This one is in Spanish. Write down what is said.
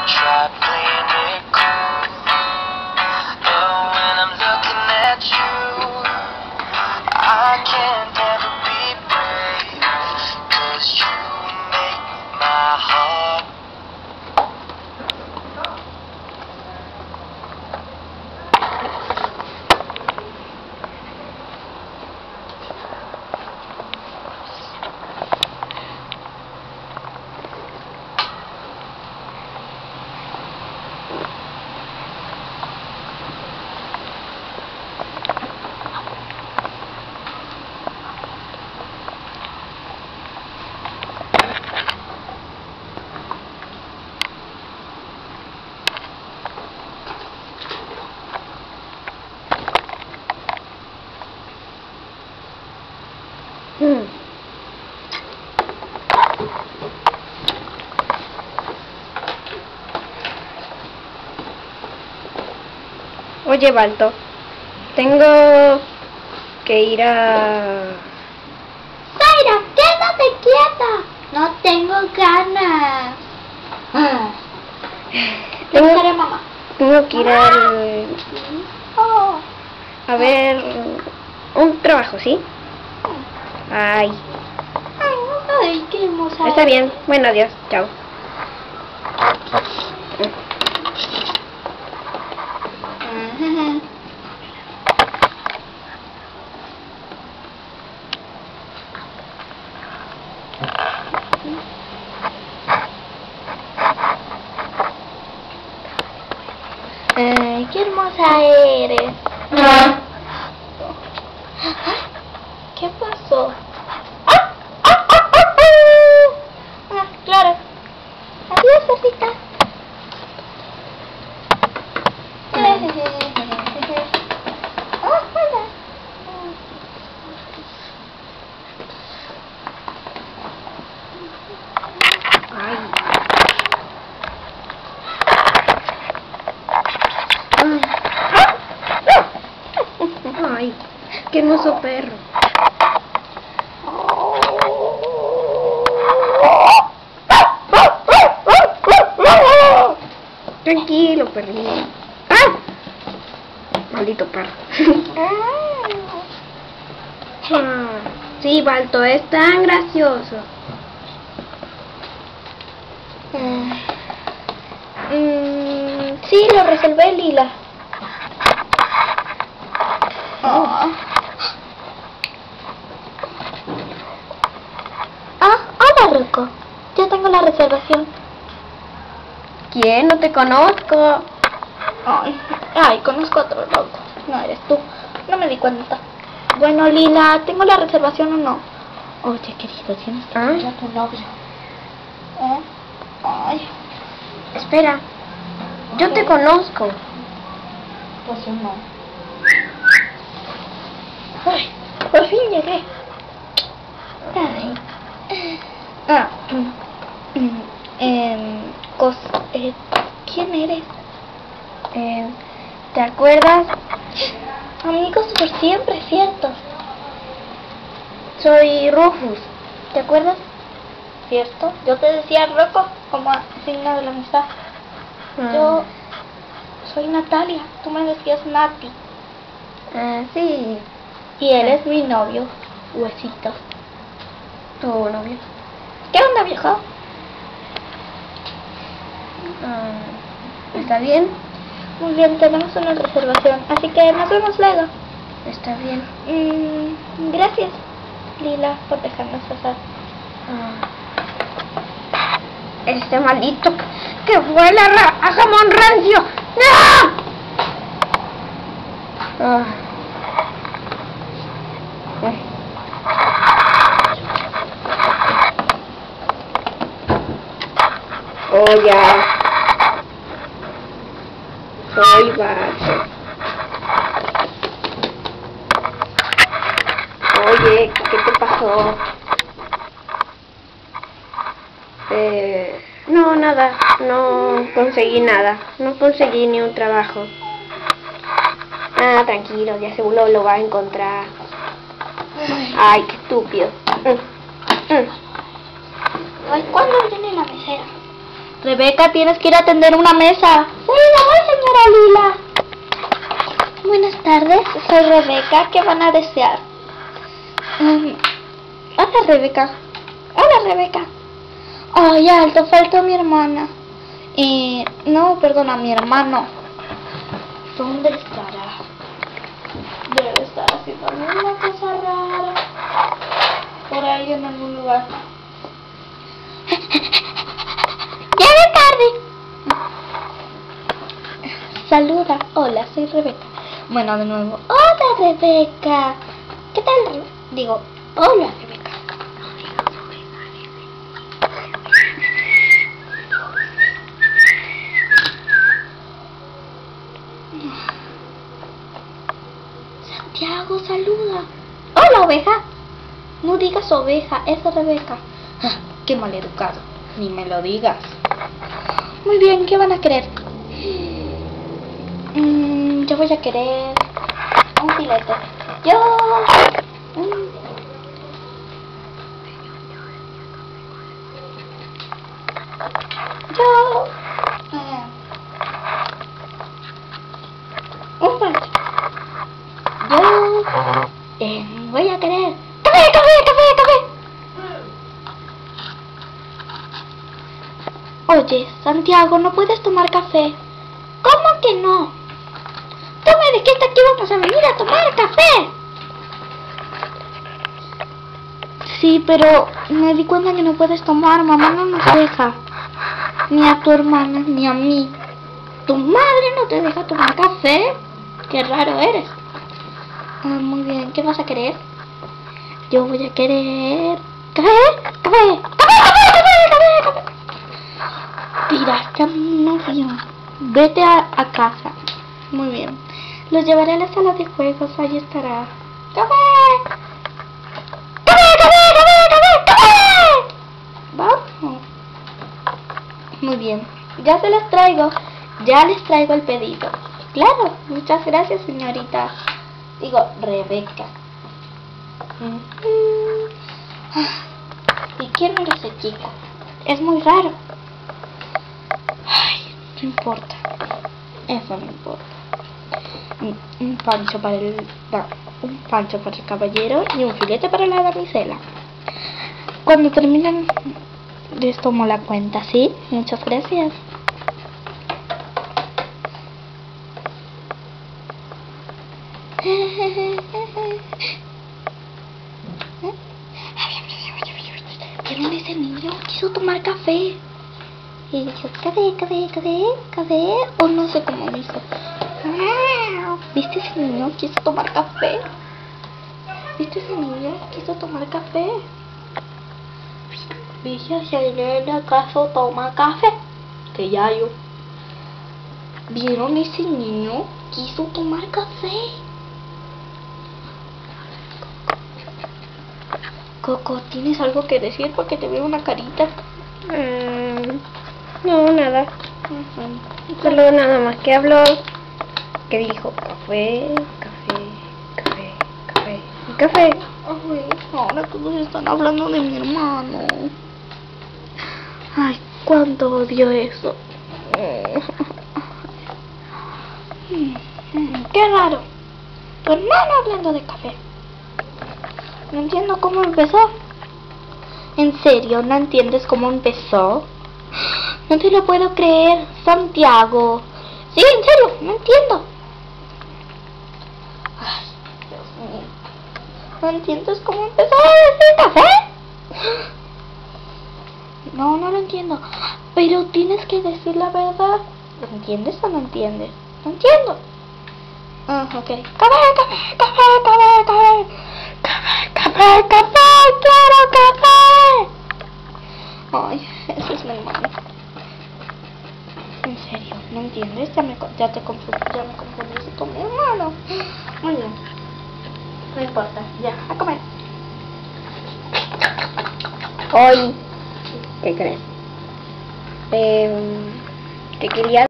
Try playing it cool, but when I'm looking at you, I can't ever be brave, 'cause you make my heart. Oye, Balto, tengo que ir a... Zaira, quédate quieta. No tengo ganas. ¿Te buscaré, mamá? Tengo que ir Oh. a ver un trabajo, ¿sí? Ay, Ay, qué hermosa. está bien. Bueno, adiós. Chao. Ay, qué hermosa eres. ¿Qué pasó? Ah, claro. Adiós, Rosita. Oh, hola. Ay, qué hermoso perro. Tranquilo, perrito. ¡Ah! Maldito perro. Sí, Balto, es tan gracioso. Sí, lo resolvé, Lila. Hola, Rocco. Ya tengo la reservación. ¿Quién? No te conozco. Ay, conozco a otro loco. No eres tú. No me di cuenta. Bueno, Lila, ¿tengo la reservación o no? Oye, querido, tienes que ver a tu novio. Ay, Espera, yo te conozco. pues yo no. Ay, por fin llegué. Ay. ¿Quién eres? ¿Te acuerdas? Amigos por siempre, ¿cierto? Soy Rufus. ¿Te acuerdas? ¿Cierto? Yo te decía Rocco como signo de la amistad. Yo soy Natalia, tú me decías Nati. Sí. Y él es mi novio, Huesito. Tu novio. ¿Qué onda, viejo? ¿Está bien? Muy bien, tenemos una reservación, así que nos vemos luego. Está bien. Gracias, Lila, por dejarnos pasar. Este maldito que huele a jamón rancio. ¡No! Oh, ya. Soy Balto. Oye, ¿qué te pasó? No, nada. No conseguí nada. No conseguí ni un trabajo. Tranquilo, ya seguro lo va a encontrar. Ay, qué estúpido. Ay, ¿cuándo viene la mesera? Rebeca, tienes que ir a atender una mesa. Sí, ya voy, señora Lila. Buenas tardes, soy Rebeca. ¿Qué van a desear? Hola, Rebeca. Hola, Rebeca. Ay, alto, falta mi hermana. No, perdona, mi hermano. ¿Dónde estará? Debe estar haciendo alguna cosa rara. Por ahí en algún lugar. ¡Llegué tarde! Saluda. Hola, soy Rebeca. Bueno, de nuevo. Hola, Rebeca. ¿Qué tal? Digo, hola, Rebeca. Santiago, saluda. Hola, oveja. No digas oveja, es Rebeca. Qué maleducado. Ni me lo digas. Muy bien, ¿qué van a querer? Yo voy a querer un filete. Yo... un pancho. Yo... voy a querer... ¡Café, café, café, café! Oye, Santiago, ¿no puedes tomar café? ¿Cómo que no? Tú me dijiste que íbamos a venir a tomar café. Sí, pero me di cuenta que no puedes tomar. Mamá no nos deja. Ni a tu hermana, ni a mí. ¿Tu madre no te deja tomar café? Qué raro eres. Muy bien, ¿qué vas a querer? Yo voy a querer... ¡Café! ¡Café! ¡Café, café, café, café, café! Tiraste a mi novio. Vete a casa. Muy bien. Los llevaré a la sala de juegos. Ahí estará. ¡Café! ¡Café, café, café, café, café! Vamos. Muy bien. Ya se los traigo. Ya les traigo el pedido. Claro. Muchas gracias, señorita. Digo, Rebeca. ¿Y quién era ese chico? Es muy raro. Ay, no importa. Eso no importa. Un pancho para un pancho para el caballero y un filete para la damisela. Cuando terminen les tomo la cuenta, ¿sí? Muchas gracias. ¿Vieron ese niño? Quiso tomar café. Y dijo, café, café, café, café. O no sé cómo me hizo. ¿Viste ese niño? Quiso tomar café. ¿Viste ese niño? Quiso tomar café. ¿Viste ese niño? ¿Acaso toma café? Que ya yo. ¿Vieron ese niño? Quiso tomar café. Coco, ¿tienes algo que decir? Porque te veo una carita. No, nada. Solo nada más que habló. Que dijo café, café, café, café, café. Ay, ahora todos están hablando de mi hermano. Ay, cuánto odio eso. Qué raro. Tu hermano hablando de café. No entiendo cómo empezó. ¿En serio? ¿No entiendes cómo empezó? No te lo puedo creer, Santiago. Sí, en serio, no entiendo. Ay, Dios mío. ¿No entiendes cómo empezó a decir café? No, no lo entiendo. Pero tienes que decir la verdad. ¿Lo entiendes o no entiendes? No entiendo. Ok. Café, café, café, café, café. Café, café, café, quiero café. Ay, ese es mi hermano. En serio, ¿no entiendes? Ya te confundiste con mi hermano. Muy bien. No importa, ya, a comer. Hoy, ¿qué crees? Que quería